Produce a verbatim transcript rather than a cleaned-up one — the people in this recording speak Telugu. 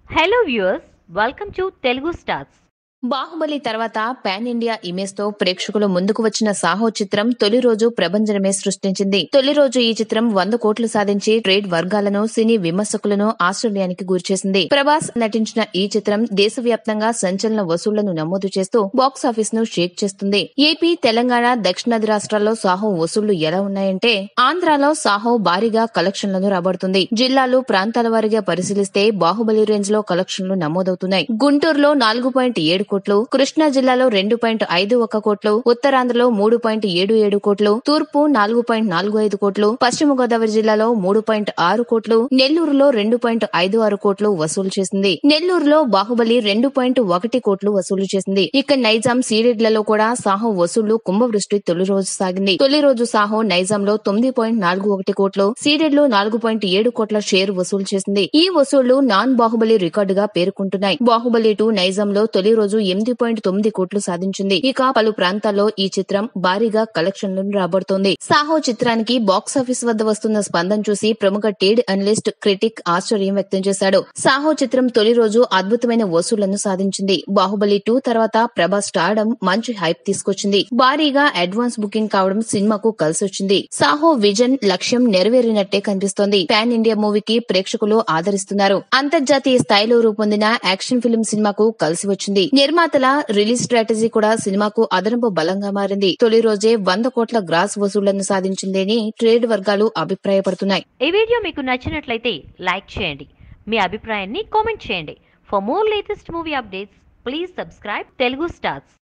Hello viewers, welcome to Telugu Stars. Baahubali తర్వాత పాన్ ఇండియా ఇమేజ్ తో ప్రేక్షకుల ముందుకు వచ్చిన సాహో చిత్రం తొలి రోజు ప్రభంజనమే సృష్టించింది. తొలి రోజు ఈ చిత్రం వంద కోట్లు సాధించి ట్రేడ్ వర్గాలను, సినీ విమర్శకులను ఆశ్చర్యానికి గురిచేసింది. ప్రభాస్ నటించిన ఈ చిత్రం దేశవ్యాప్తంగా సంచలన వసూళ్లను నమోదు చేస్తూ బాక్సాఫీస్ ను షేక్ చేస్తుంది. ఏపీ, తెలంగాణ, దక్షిణాది రాష్ట్రాల్లో సాహో వసూళ్లు ఎలా ఉన్నాయంటే ఆంధ్రాలో సాహో భారీగా కలెక్షన్లను రాబడుతుంది. జిల్లాలు, ప్రాంతాల వారీగా పరిశీలిస్తే బాహుబలి రేంజ్ లో కలెక్షన్లు నమోదవుతున్నాయి. గుంటూరులో నాలుగు పాయింట్ ఏడు కోట్లు, కృష్ణా జిల్లాలో రెండు పాయింట్ ఐదు ఒక కోట్లు, ఉత్తరాంధ్రలో మూడు పాయింట్ ఏడు ఏడు కోట్లు, తూర్పు నాలుగు పాయింట్ నాలుగు ఐదు కోట్లు, పశ్చిమ గోదావరి జిల్లాలో మూడు పాయింట్ ఆరు కోట్లు, నెల్లూరులో రెండు పాయింట్ ఐదు ఆరు కోట్లు వసూలు చేసింది. నెల్లూరులో బాహుబలి రెండు పాయింట్ ఒకటి కోట్లు వసూలు చేసింది. ఇక నైజాం, సీడెడ్లలో కూడా సాహో వసూళ్లు కుంభవృష్టి తొలి రోజు సాగింది. తొలి రోజు సాహో నైజాంలో తొమ్మిది పాయింట్ నాలుగు ఒకటి కోట్లు, సీడెడ్ లో నాలుగు పాయింట్ ఏడు కోట్ల షేర్ వసూలు చేసింది. ఈ వసూళ్లు నాన్ బాహుబలి రికార్డుగా పేర్కొంటున్నాయి. బాహుబలి టూ నైజాంలో తొలి రోజు ఎనిమిది పాయింట్ తొమ్మిది కోట్లు సాధించింది. ఇక పలు ప్రాంతాల్లో ఈ చిత్రం భారీగా కలెక్షన్లను రాబడుతోంది. సాహో చిత్రానికి బాక్సాఫీస్ వద్ద వస్తున్న స్పందన చూసి ప్రముఖ ట్రేడ్ అనలిస్ట్, క్రిటిక్ ఆశ్చర్యం వ్యక్తం చేశాడు. సాహో చిత్రం తొలి రోజు అద్భుతమైన వసూళ్లను సాధించింది. బాహుబలి టూ తర్వాత ప్రభాస్ స్టార్డమ్ మంచి హైప్ తీసుకొచ్చింది. భారీగా అడ్వాన్స్ బుకింగ్ కావడం సినిమాకు కలిసొచ్చింది. సాహో విజన్, లక్ష్యం నెరవేరినట్టే కనిపిస్తోంది. పాన్ ఇండియా మూవీకి ప్రేక్షకులు ఆదరిస్తున్నారు. అంతర్జాతీయ స్థాయిలో రూపొందిన యాక్షన్ ఫిల్మ్ సినిమాకు కలిసి వచ్చింది. నిర్మాతల రిలీజ్ స్ట్రాటజీ కూడా సినిమాకు అదనపు బలంగా మారింది. తొలి రోజే వంద కోట్ల గ్రాస్ వసూళ్లను సాధించిందని ట్రేడ్ వర్గాలు అభిప్రాయపడుతున్నాయి. ఈ వీడియో మీకు నచ్చినట్లయితే లైక్ చేయండి, మీ అభిప్రాయాన్ని కామెంట్ చేయండి. For more latest movie updates please subscribe Telugu stars.